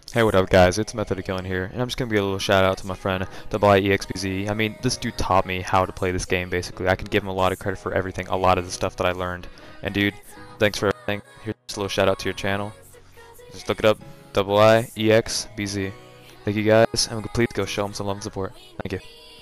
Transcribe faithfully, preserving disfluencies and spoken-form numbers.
Hey, what up, guys? It's Method of Killing here, and I'm just gonna give a little shout out to my friend iiExBz. I mean, this dude taught me how to play this game. Basically, I can give him a lot of credit for everything, a lot of the stuff that I learned. And dude, thanks for everything. Here's a little shout out to your channel. Just look it up, iiExBz. Thank you guys, and please go show him some love and support. Thank you.